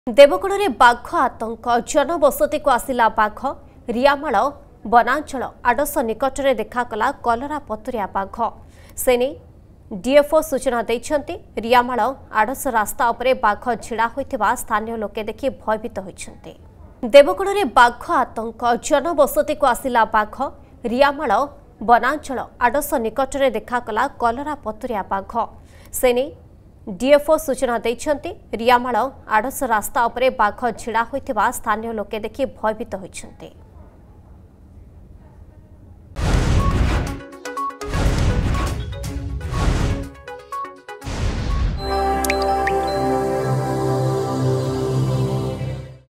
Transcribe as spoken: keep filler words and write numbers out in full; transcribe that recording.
देवगढ़ बाघ आतंक जनबसती को आसिला बाघ रियामाल वनांचल आडस निकट में देखागला कलरा पतरिया बाघ सेने डीएफओ सूचना देइछन्ति। रियामाल आडस रास्ता उपरे बाघ छिड़ा होइथिबा स्थानीय लोके देखि भयभीत होइछन्ति। देवगढ़ बाघ आतंक जनबसती को आसिला बाघ रियामाल वनांचल आडस निकट में देखागला कलरा पतरिया बाघ सेने डीएफओ सूचना देइछन्ति। रियामाल आडस रास्ता उपरे बाघ छिड़ा होइथिबा स्थानीय लोके देखि भयभीत होइछन्ति।